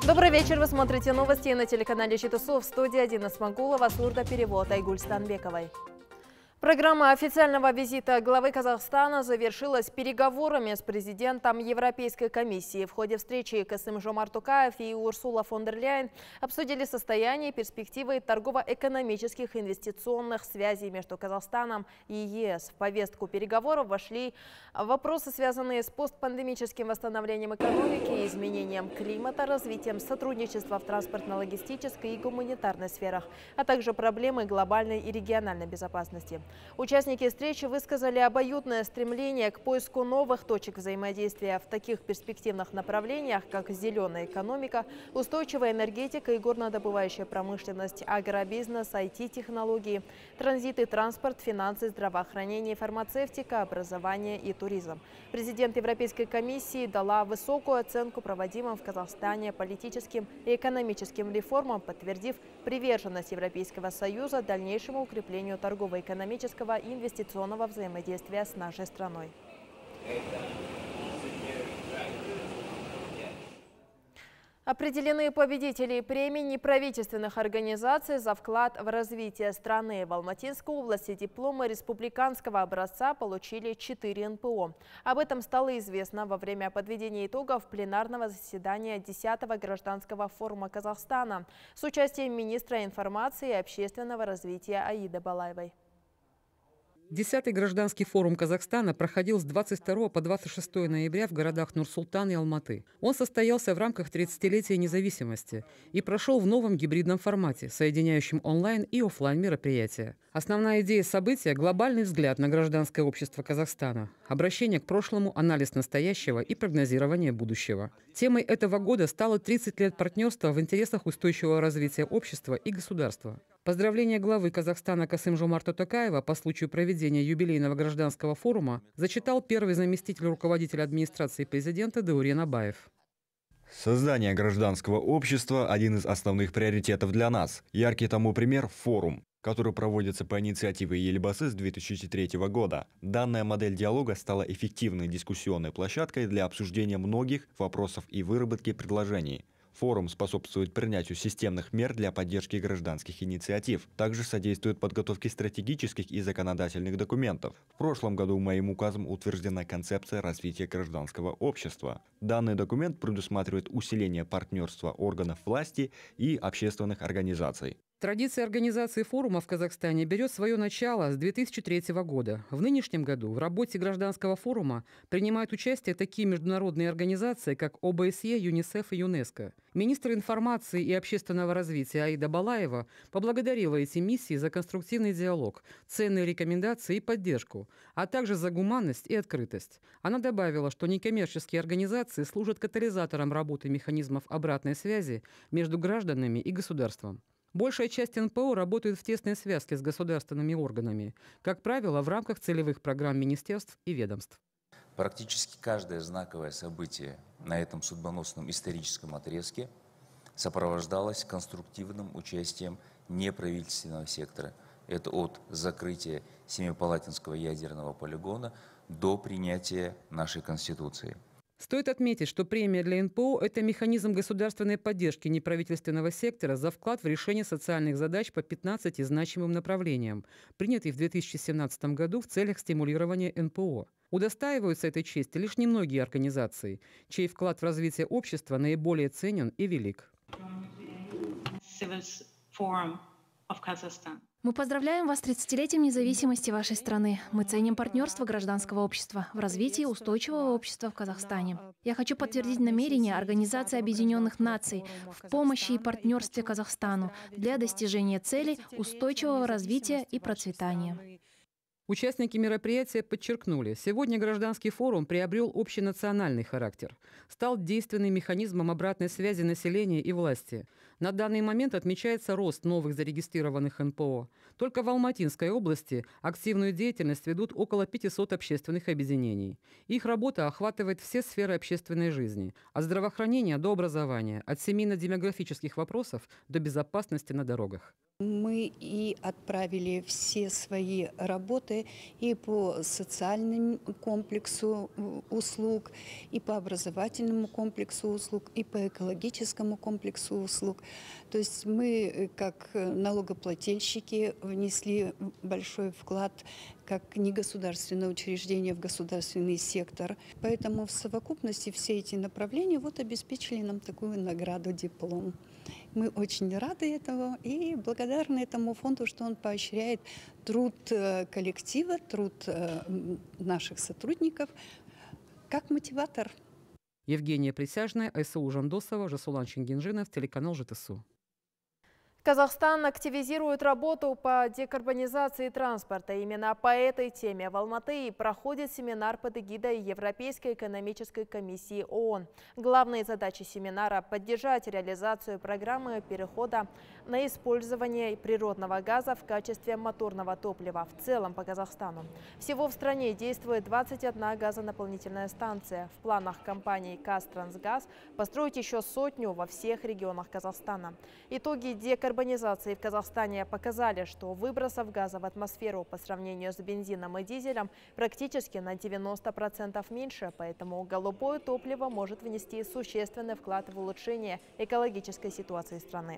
Добрый вечер. Вы смотрите новости на телеканале ЧТСУ. В студии Адина Смагулова, сурдоперевод Айгуль Станбековой. Программа официального визита главы Казахстана завершилась переговорами с президентом Европейской комиссии. В ходе встречи Касым-Жомарт Токаев и Урсула фон дер Ляйен обсудили состояние и перспективы торгово-экономических инвестиционных связей между Казахстаном и ЕС. В повестку переговоров вошли вопросы, связанные с постпандемическим восстановлением экономики, изменением климата, развитием сотрудничества в транспортно-логистической и гуманитарной сферах, а также проблемы глобальной и региональной безопасности. Участники встречи высказали обоюдное стремление к поиску новых точек взаимодействия в таких перспективных направлениях, как зеленая экономика, устойчивая энергетика и горнодобывающая промышленность, агробизнес, IT-технологии, транзит и транспорт, финансы, здравоохранение, фармацевтика, образование и туризм. Президент Европейской комиссии дала высокую оценку проводимым в Казахстане политическим и экономическим реформам, подтвердив приверженность Европейского Союза дальнейшему укреплению торгово-экономического и инвестиционного взаимодействия с нашей страной. Определены победители премий неправительственных организаций за вклад в развитие страны. В Алматинской области дипломы республиканского образца получили 4 НПО. Об этом стало известно во время подведения итогов пленарного заседания 10-го гражданского форума Казахстана с участием министра информации и общественного развития Аиды Балаевой. 10-й гражданский форум Казахстана проходил с 22 по 26 ноября в городах Нур-Султан и Алматы. Он состоялся в рамках 30-летия независимости и прошел в новом гибридном формате, соединяющем онлайн и офлайн мероприятия. Основная идея события – глобальный взгляд на гражданское общество Казахстана, обращение к прошлому, анализ настоящего и прогнозирование будущего. Темой этого года стало 30 лет партнерства в интересах устойчивого развития общества и государства. Поздравления главы Казахстана Касым-Жомарта Токаева по случаю проведения юбилейного гражданского форума зачитал первый заместитель руководителя администрации президента Даурен Абаев. Создание гражданского общества – один из основных приоритетов для нас. Яркий тому пример – форум, который проводится по инициативе Елбасы с 2003 года. Данная модель диалога стала эффективной дискуссионной площадкой для обсуждения многих вопросов и выработки предложений. Форум способствует принятию системных мер для поддержки гражданских инициатив. Также содействует подготовке стратегических и законодательных документов. В прошлом году моим указом утверждена концепция развития гражданского общества. Данный документ предусматривает усиление партнерства органов власти и общественных организаций. Традиция организации форума в Казахстане берет свое начало с 2003 года. В нынешнем году в работе гражданского форума принимают участие такие международные организации, как ОБСЕ, ЮНИСЕФ и ЮНЕСКО. Министр информации и общественного развития Аида Балаева поблагодарила эти миссии за конструктивный диалог, ценные рекомендации и поддержку, а также за гуманность и открытость. Она добавила, что некоммерческие организации служат катализатором работы механизмов обратной связи между гражданами и государством. Большая часть НПО работает в тесной связке с государственными органами, как правило, в рамках целевых программ министерств и ведомств. Практически каждое знаковое событие на этом судьбоносном историческом отрезке сопровождалось конструктивным участием неправительственного сектора. Это от закрытия Семипалатинского ядерного полигона до принятия нашей Конституции. Стоит отметить, что премия для НПО – это механизм государственной поддержки неправительственного сектора за вклад в решение социальных задач по 15 значимым направлениям, принятый в 2017 году в целях стимулирования НПО. Удостаиваются этой чести лишь немногие организации, чей вклад в развитие общества наиболее ценен и велик. Мы поздравляем вас с 30-летием независимости вашей страны. Мы ценим партнерство гражданского общества в развитии устойчивого общества в Казахстане. Я хочу подтвердить намерение Организации Объединенных Наций в помощи и партнерстве Казахстану для достижения целей устойчивого развития и процветания. Участники мероприятия подчеркнули, сегодня гражданский форум приобрел общенациональный характер, стал действенным механизмом обратной связи населения и власти. На данный момент отмечается рост новых зарегистрированных НПО. Только в Алматинской области активную деятельность ведут около 500 общественных объединений. Их работа охватывает все сферы общественной жизни, от здравоохранения до образования, от семейно-демографических вопросов до безопасности на дорогах. Мы и отправили все свои работы работы и по социальному комплексу услуг, и по образовательному комплексу услуг, и по экологическому комплексу услуг. То есть мы, как налогоплательщики, внесли большой вклад как негосударственное учреждение в государственный сектор. Поэтому в совокупности все эти направления обеспечили нам такую награду, диплом. Мы очень рады этому и благодарны этому фонду, что он поощряет труд коллектива, труд наших сотрудников как мотиватор. Евгения Присяжная, Айсу Жандосова, Жасулан Чингинжинов, телеканал ЖТСУ. Казахстан активизирует работу по декарбонизации транспорта. Именно по этой теме в Алматы проходит семинар под эгидой Европейской экономической комиссии ООН. Главные задачи семинара – поддержать реализацию программы перехода на использование природного газа в качестве моторного топлива в целом по Казахстану. Всего в стране действует 21 газонаполнительная станция. В планах компании «Казтрансгаз» построить еще 100 во всех регионах Казахстана. Итоги декарбонизации в Казахстане показали, что выбросов газа в атмосферу по сравнению с бензином и дизелем практически на 90% меньше, поэтому голубое топливо может внести существенный вклад в улучшение экологической ситуации страны.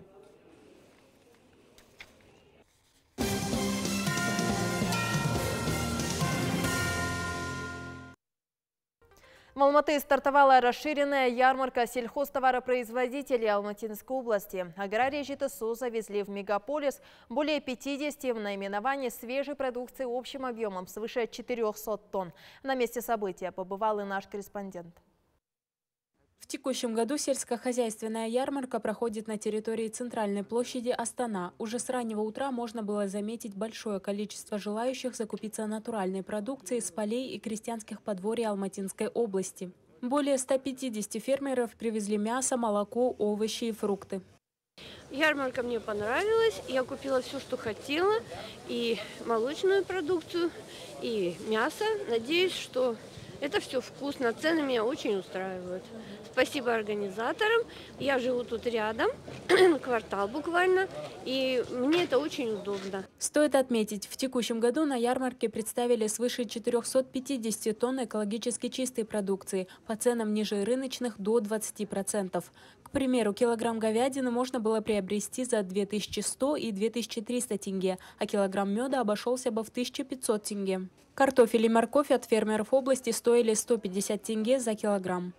В Алматы стартовала расширенная ярмарка сельхозтоваропроизводителей Алматинской области. Аграрии ЖТСУ завезли в мегаполис более 50 наименований свежей продукции общим объемом свыше 400 тонн. На месте события побывал и наш корреспондент. В текущем году сельскохозяйственная ярмарка проходит на территории центральной площади Астана. Уже с раннего утра можно было заметить большое количество желающих закупиться натуральной продукцией с полей и крестьянских подворий Алматинской области. Более 150 фермеров привезли мясо, молоко, овощи и фрукты. Ярмарка мне понравилась. Я купила все, что хотела. И молочную продукцию, и мясо. Надеюсь, что это все вкусно. Цены меня очень устраивают. Спасибо организаторам. Я живу тут рядом, квартал буквально, и мне это очень удобно. Стоит отметить, в текущем году на ярмарке представили свыше 450 тонн экологически чистой продукции по ценам ниже рыночных до 20%. К примеру, килограмм говядины можно было приобрести за 2100 и 2300 тенге, а килограмм меда обошелся бы в 1500 тенге. Картофель и морковь от фермеров области стоили 150 тенге за килограмм.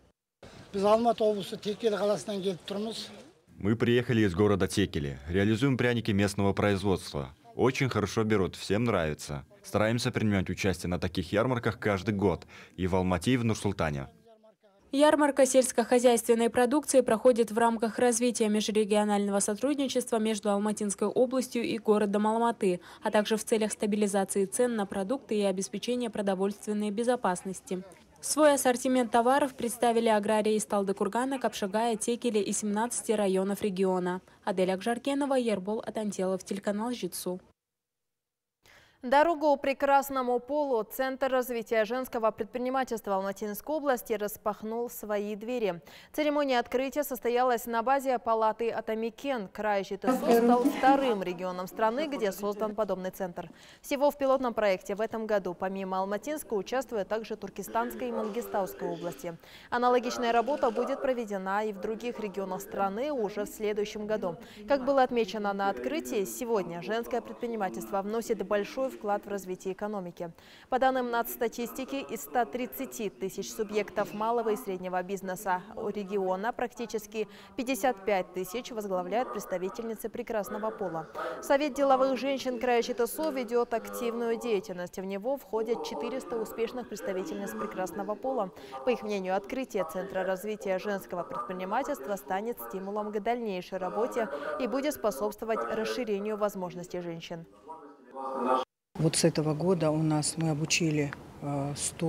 Мы приехали из города Текели. Реализуем пряники местного производства. Очень хорошо берут, всем нравится. Стараемся принимать участие на таких ярмарках каждый год. И в Алмате, и в Нур-Султане. Ярмарка сельскохозяйственной продукции проходит в рамках развития межрегионального сотрудничества между Алматинской областью и городом Алматы, а также в целях стабилизации цен на продукты и обеспечения продовольственной безопасности. Свой ассортимент товаров представили аграрии из Талдыкургана, Капшагая, Текели и 17 районов региона. Адель Акжаркенова, Ербол Атантелов, телеканал ЖТСУ. Дорогу прекрасному полу Центр развития женского предпринимательства Алматинской области распахнул свои двери. Церемония открытия состоялась на базе палаты Атамикен. Край ЖТСУ стал вторым регионом страны, где создан подобный центр. Всего в пилотном проекте в этом году помимо Алматинской участвует также Туркестанская и Мангистауская области. Аналогичная работа будет проведена и в других регионах страны уже в следующем году. Как было отмечено на открытии, сегодня женское предпринимательство вносит большой вклад в развитие экономики. По данным нацстатистики, из 130 тысяч субъектов малого и среднего бизнеса региона практически 55 тысяч возглавляют представительницы прекрасного пола. Совет деловых женщин края ЖТСУ ведет активную деятельность. В него входят 400 успешных представительниц прекрасного пола. По их мнению, открытие Центра развития женского предпринимательства станет стимулом к дальнейшей работе и будет способствовать расширению возможностей женщин. Вот с этого года мы обучили 100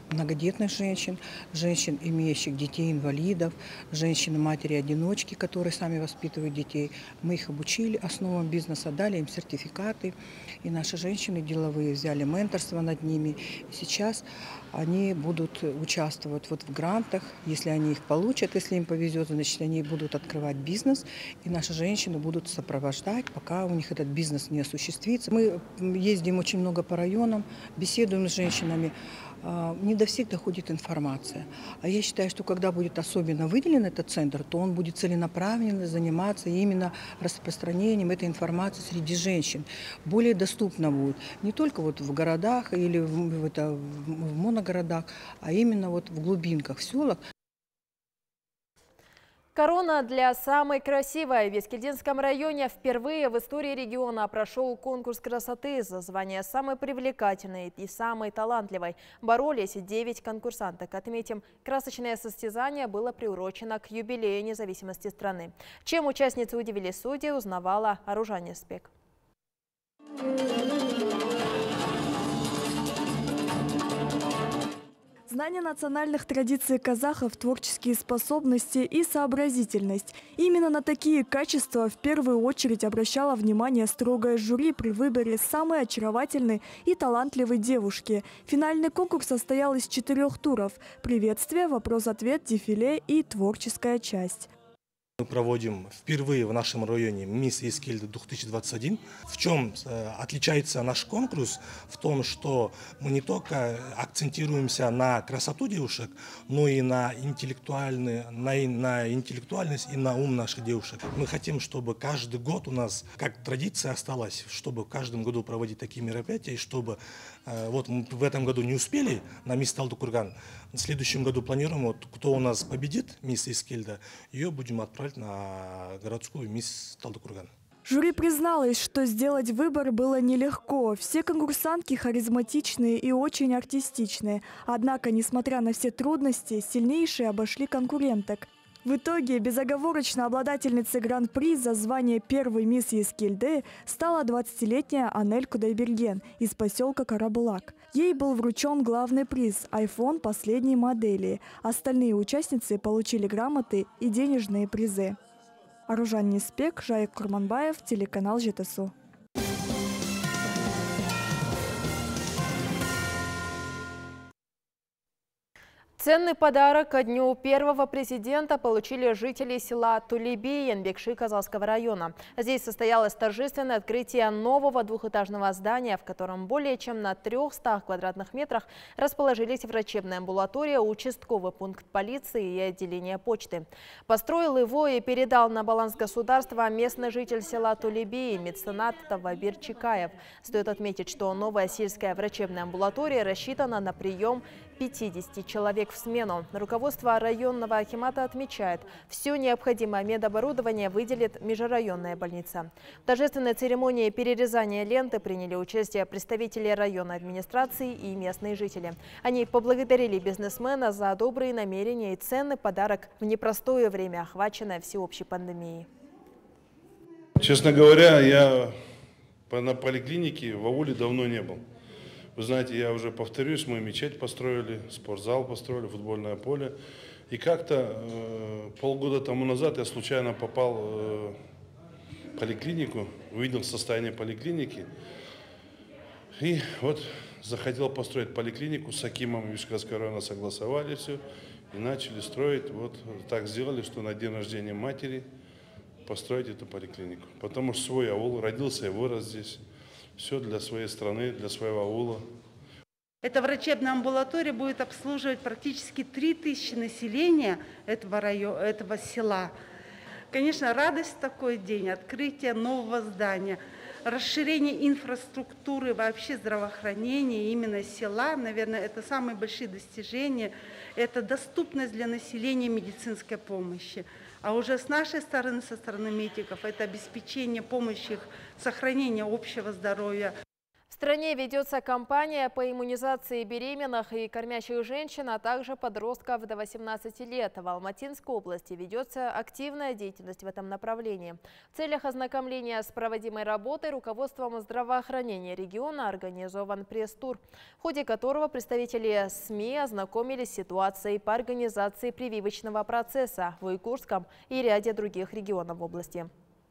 многодетных женщин, женщин, имеющих детей-инвалидов, женщин-матери-одиночки, которые сами воспитывают детей. Мы их обучили основам бизнеса, дали им сертификаты. И наши женщины деловые взяли менторство над ними. И сейчас они будут участвовать вот в грантах. Если они их получат, если им повезет, значит, они будут открывать бизнес. И наши женщины будут сопровождать, пока у них этот бизнес не осуществится. Мы ездим очень много по районам, беседуем с женщинами. Не до всех доходит информация. А я считаю, что когда будет особенно выделен этот центр, то он будет целенаправленно заниматься именно распространением этой информации среди женщин. Более доступно будет не только вот в городах или в моногородах, а именно вот в глубинках, в селах. Корона для самой красивой. В Бескильдинском районе впервые в истории региона прошел конкурс красоты за звание самой привлекательной и самой талантливой. Боролись 9 конкурсанток. Отметим, красочное состязание было приурочено к юбилею независимости страны. Чем участницы удивили судьи, узнавала Аружан Еспек. Знание национальных традиций казахов, творческие способности и сообразительность. Именно на такие качества в первую очередь обращало внимание строгое жюри при выборе самой очаровательной и талантливой девушки. Финальный конкурс состоял из 4 туров – приветствие, вопрос-ответ, дефиле и творческая часть. Мы проводим впервые в нашем районе Мисс Ескильда 2021. В чем отличается наш конкурс? В том, что мы не только акцентируемся на красоту девушек, но и на интеллектуальность и на ум наших девушек. Мы хотим, чтобы каждый год у нас, как традиция осталась, чтобы в каждом году проводить такие мероприятия, и чтобы вот мы в этом году не успели на Мисс Талдыкурган. В следующем году планируем, вот, кто у нас победит, Мисс Ескильда, ее будем отправить на городскую Мисс Талдыкурган. Жюри призналось, что сделать выбор было нелегко. Все конкурсантки харизматичные и очень артистичные. Однако, несмотря на все трудности, сильнейшие обошли конкуренток. В итоге безоговорочно обладательницей гран-при за звание первой мисс Ескильды стала 20-летняя Анель Кудайберген из поселка Карабулак. Ей был вручен главный приз – iPhone последней модели. Остальные участницы получили грамоты и денежные призы. Аружан Неспек, Жайк Курманбаев, телеканал ЖТСУ. Ценный подарок ко дню первого президента получили жители села Тулеби Янбекши Казалского района. Здесь состоялось торжественное открытие нового двухэтажного здания, в котором более чем на 300 квадратных метрах расположились врачебная амбулатория, участковый пункт полиции и отделение почты. Построил его и передал на баланс государства местный житель села Тулеби, меценат Тавабир Чикаев. Стоит отметить, что новая сельская врачебная амбулатория рассчитана на прием 50 человек в смену. Руководство районного акимата отмечает, все необходимое медоборудование выделит межрайонная больница. В торжественной церемонии перерезания ленты приняли участие представители районной администрации и местные жители. Они поблагодарили бизнесмена за добрые намерения и ценный подарок в непростое время, охваченное всеобщей пандемией. Честно говоря, я на поликлинике в ауле давно не был. Вы знаете, я уже повторюсь, мы мечеть построили, спортзал построили, футбольное поле. И как-то полгода тому назад я случайно попал в поликлинику, увидел состояние поликлиники. И вот захотел построить поликлинику, с акимом Вишгородского района согласовали все и начали строить. Вот так сделали, что на день рождения матери построить эту поликлинику. Потому что свой аул, родился и вырос здесь. Все для своей страны, для своего аула. Эта врачебная амбулатория будет обслуживать практически 3000 населения этого села. Конечно, радость в такой день, открытие нового здания, расширение инфраструктуры, вообще здравоохранения именно села, наверное, это самые большие достижения. Это доступность для населения медицинской помощи. А уже с нашей стороны, со стороны медиков, это обеспечение помощи их, сохранение общего здоровья. В стране ведется кампания по иммунизации беременных и кормящих женщин, а также подростков до 18 лет. В Алматинской области ведется активная деятельность в этом направлении. В целях ознакомления с проводимой работой руководством здравоохранения региона организован пресс-тур, в ходе которого представители СМИ ознакомились с ситуацией по организации прививочного процесса в Уйгурском и ряде других регионов области.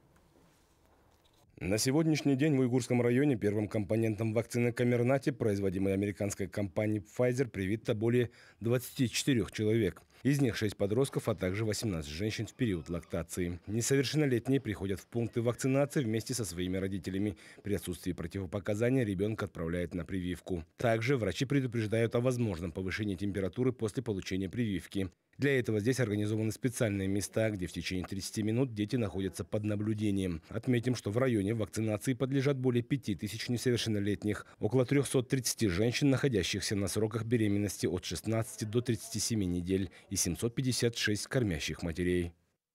На сегодняшний день в Уйгурском районе первым компонентом вакцины Комирнати, производимой американской компанией Pfizer, привито более 24 человек. Из них 6 подростков, а также 18 женщин в период лактации. Несовершеннолетние приходят в пункты вакцинации вместе со своими родителями. При отсутствии противопоказаний ребенка отправляют на прививку. Также врачи предупреждают о возможном повышении температуры после получения прививки. Для этого здесь организованы специальные места, где в течение 30 минут дети находятся под наблюдением. Отметим, что в районе вакцинации подлежат более 5000 несовершеннолетних, около 330 женщин, находящихся на сроках беременности от 16 до 37 недель, и 756 кормящих матерей.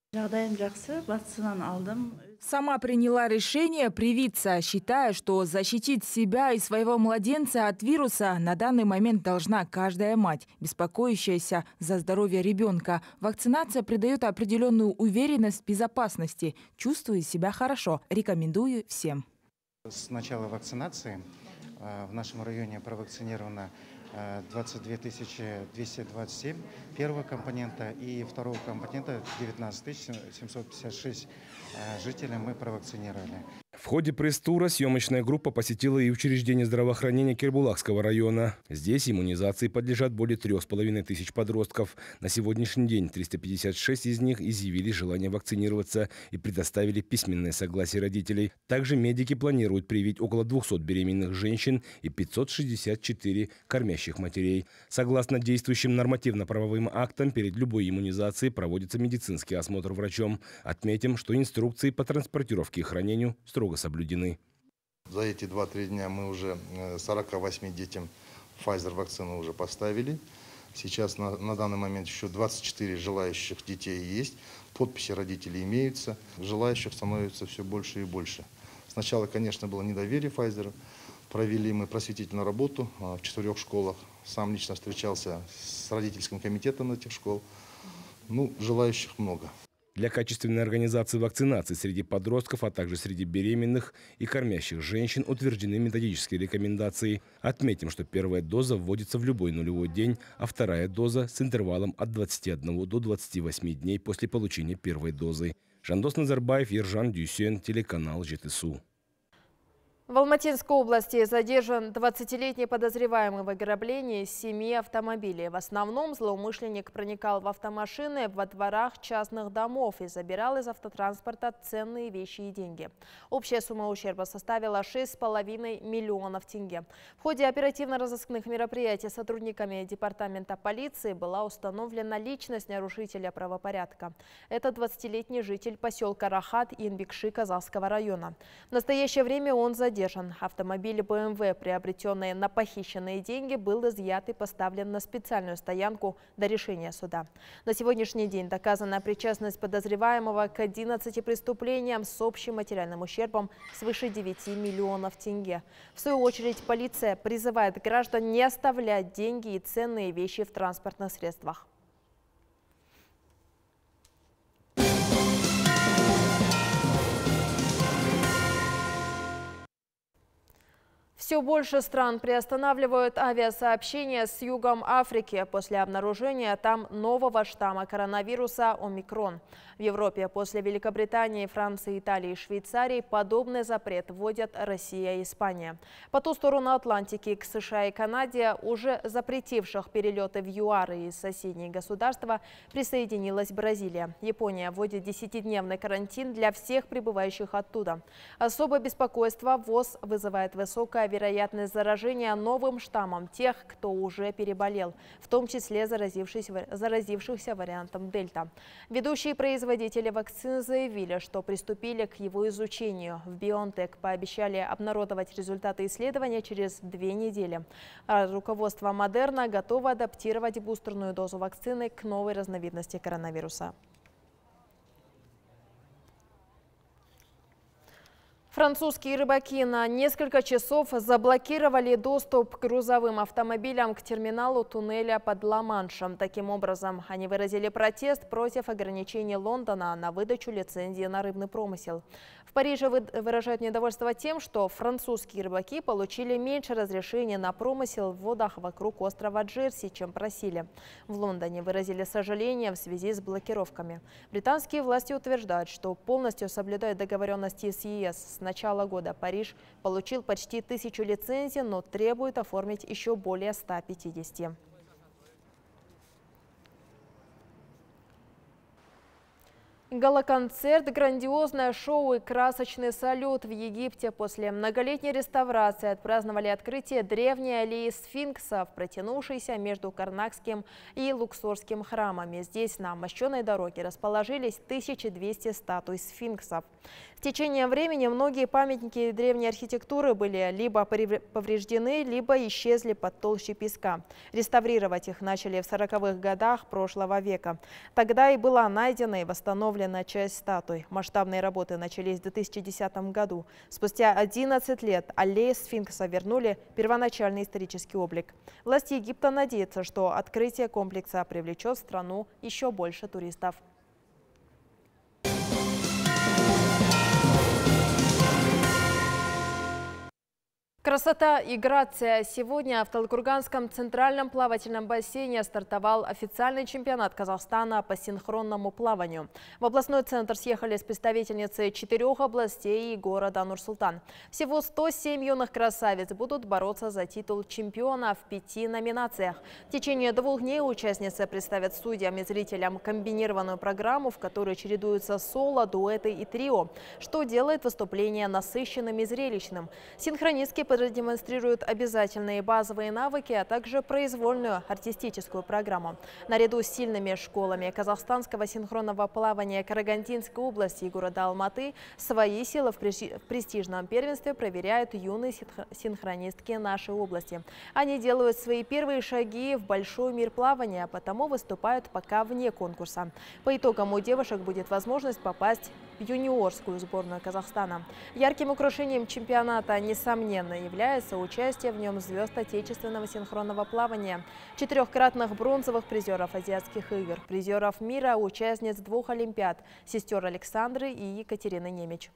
Сама приняла решение привиться, считая, что защитить себя и своего младенца от вируса на данный момент должна каждая мать, беспокоящаяся за здоровье ребенка. Вакцинация придает определенную уверенность в безопасности. Чувствую себя хорошо. Рекомендую всем. С начала вакцинации в нашем районе провакцинировано 22 227 первого компонента и второго компонента 19 756 жителей мы провакцинировали. В ходе пресс-тура съемочная группа посетила и учреждение здравоохранения Кербулакского района. Здесь иммунизации подлежат более 3500 подростков. На сегодняшний день 356 из них изъявили желание вакцинироваться и предоставили письменное согласие родителей. Также медики планируют привить около 200 беременных женщин и 564 кормящих матерей. Согласно действующим нормативно-правовым актам, перед любой иммунизацией проводится медицинский осмотр врачом. Отметим, что инструкции по транспортировке и хранению строго соблюдены. За эти 2-3 дня мы уже 48 детям Pfizer вакцину уже поставили. Сейчас на данный момент еще 24 желающих детей есть. Подписи родителей имеются. Желающих становится все больше и больше. Сначала, конечно, было недоверие Pfizer. Провели мы просветительную работу в 4 школах. Сам лично встречался с родительским комитетом этих школ. Желающих много. Для качественной организации вакцинации среди подростков, а также среди беременных и кормящих женщин утверждены методические рекомендации. Отметим, что первая доза вводится в любой нулевой день, а вторая доза с интервалом от 21 до 28 дней после получения первой дозы. Жандос Назарбаев, Ержан Дюсен, телеканал ЖТСУ. В Алматинской области задержан 20-летний подозреваемый в ограблении 7 автомобилей. В основном злоумышленник проникал в автомашины во дворах частных домов и забирал из автотранспорта ценные вещи и деньги. Общая сумма ущерба составила 6,5 миллионов тенге. В ходе оперативно-розыскных мероприятий сотрудниками департамента полиции была установлена личность нарушителя правопорядка. Это 20-летний житель поселка Рахат Инбекши Казахского района. В настоящее время он задержан. Автомобиль BMW, приобретенный на похищенные деньги, был изъят и поставлен на специальную стоянку до решения суда. На сегодняшний день доказана причастность подозреваемого к 11 преступлениям с общим материальным ущербом свыше 9 миллионов тенге. В свою очередь, полиция призывает граждан не оставлять деньги и ценные вещи в транспортных средствах. Все больше стран приостанавливают авиасообщения с югом Африки после обнаружения там нового штамма коронавируса омикрон. В Европе после Великобритании, Франции, Италии и Швейцарии подобный запрет вводят Россия и Испания. По ту сторону Атлантики к США и Канаде, уже запретивших перелеты в ЮАР и соседние государства, присоединилась Бразилия. Япония вводит 10-дневный карантин для всех прибывающих оттуда. Особое беспокойство ВОЗ вызывает высокая вероятность заражения новым штаммом тех, кто уже переболел, в том числе заразившихся вариантом Дельта. Ведущие производители вакцин заявили, что приступили к его изучению. В BioNTech пообещали обнародовать результаты исследования через 2 недели. А руководство Модерна готово адаптировать бустерную дозу вакцины к новой разновидности коронавируса. Французские рыбаки на несколько часов заблокировали доступ к грузовым автомобилям к терминалу туннеля под Ла-Маншем. Таким образом, они выразили протест против ограничений Лондона на выдачу лицензии на рыбный промысел. В Париже выражают недовольство тем, что французские рыбаки получили меньше разрешений на промысел в водах вокруг острова Джерси, чем просили. В Лондоне выразили сожаление в связи с блокировками. Британские власти утверждают, что полностью соблюдают договоренности с ЕС. С начала года Париж получил почти 1000 лицензий, но требует оформить еще более 150. Гала-концерт, грандиозное шоу и красочный салют в Египте после многолетней реставрации отпраздновали открытие древней аллеи сфинксов, протянувшейся между Карнакским и Луксорским храмами. Здесь на мощеной дороге расположились 1200 статуй сфинксов. В течение времени многие памятники древней архитектуры были либо повреждены, либо исчезли под толщей песка. Реставрировать их начали в 40-х годах прошлого века. Тогда и была найдена и восстановлена часть статуй. Масштабные работы начались в 2010 году. Спустя 11 лет аллеи сфинкса вернули первоначальный исторический облик. Власти Египта надеются, что открытие комплекса привлечет в страну еще больше туристов. Красота и грация. Сегодня в Талдыкурганском центральном плавательном бассейне стартовал официальный чемпионат Казахстана по синхронному плаванию. В областной центр съехались представительницы 4 областей и города Нур-Султан. Всего 107 юных красавиц будут бороться за титул чемпиона в 5 номинациях. В течение 2 дней участницы представят судьям и зрителям комбинированную программу, в которой чередуются соло, дуэты и трио, что делает выступление насыщенным и зрелищным. Синхронистки продемонстрируют обязательные базовые навыки, а также произвольную артистическую программу. Наряду с сильными школами казахстанского синхронного плавания Карагандинской области и города Алматы свои силы в престижном первенстве проверяют юные синхронистки нашей области. Они делают свои первые шаги в большой мир плавания, потому выступают пока вне конкурса. По итогам у девушек будет возможность попасть в юниорскую сборную Казахстана. Ярким украшением чемпионата, несомненно, является участие в нем звезд отечественного синхронного плавания, 4-кратных бронзовых призеров азиатских игр, призеров мира, участниц 2 олимпиад, сестер Александры и Екатерины Немич.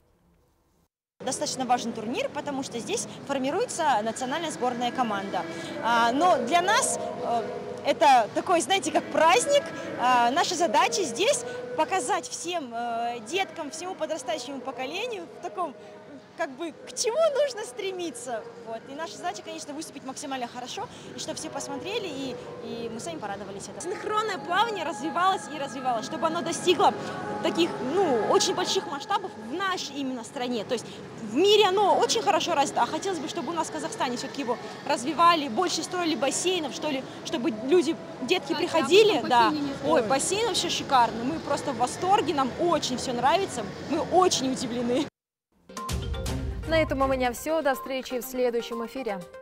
Достаточно важный турнир, потому что здесь формируется национальная сборная команда. Но для нас это такой, знаете, как праздник. Наша задача здесь показать всем деткам, всему подрастающему поколению в таком, как бы, к чему нужно стремиться. Вот. И наша задача, конечно, выступить максимально хорошо, и чтобы все посмотрели, и мы сами порадовались этому. Синхронное плавание развивалось и развивалось, чтобы оно достигло таких, очень больших масштабов в нашей именно стране. То есть в мире оно очень хорошо развито, а хотелось бы, чтобы у нас в Казахстане все-таки его развивали, больше строили бассейнов, что ли, чтобы люди, детки приходили. Да. Ой, бассейн вообще шикарный, мы просто в восторге, нам очень все нравится, мы очень удивлены. На этом у меня все. До встречи в следующем эфире.